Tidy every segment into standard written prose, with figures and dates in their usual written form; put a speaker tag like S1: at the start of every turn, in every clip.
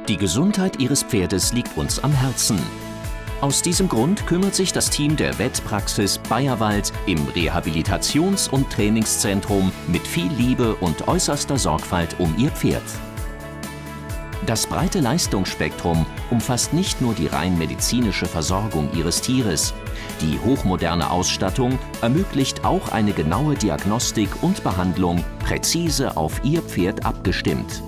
S1: Die Gesundheit Ihres Pferdes liegt uns am Herzen. Aus diesem Grund kümmert sich das Team der Wettpraxis Bayerwald im Rehabilitations- und Trainingszentrum mit viel Liebe und äußerster Sorgfalt um Ihr Pferd. Das breite Leistungsspektrum umfasst nicht nur die rein medizinische Versorgung Ihres Tieres. Die hochmoderne Ausstattung ermöglicht auch eine genaue Diagnostik und Behandlung, präzise auf Ihr Pferd abgestimmt.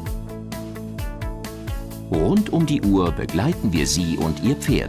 S1: Rund um die Uhr begleiten wir Sie und Ihr Pferd.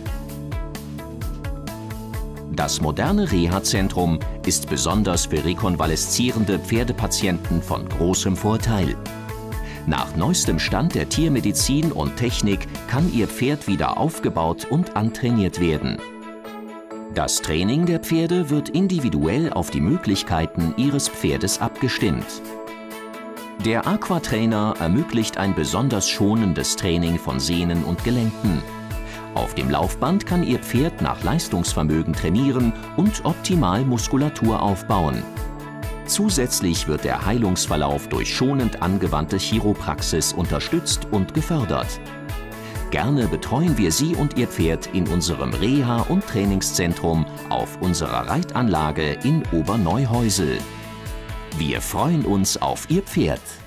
S1: Das moderne Reha-Zentrum ist besonders für rekonvaleszierende Pferdepatienten von großem Vorteil. Nach neuestem Stand der Tiermedizin und Technik kann Ihr Pferd wieder aufgebaut und antrainiert werden. Das Training der Pferde wird individuell auf die Möglichkeiten Ihres Pferdes abgestimmt. Der Aquatrainer ermöglicht ein besonders schonendes Training von Sehnen und Gelenken. Auf dem Laufband kann Ihr Pferd nach Leistungsvermögen trainieren und optimal Muskulatur aufbauen. Zusätzlich wird der Heilungsverlauf durch schonend angewandte Chiropraxis unterstützt und gefördert. Gerne betreuen wir Sie und Ihr Pferd in unserem Reha- und Trainingszentrum auf unserer Reitanlage in Oberneuhäusel. Wir freuen uns auf Ihr Pferd.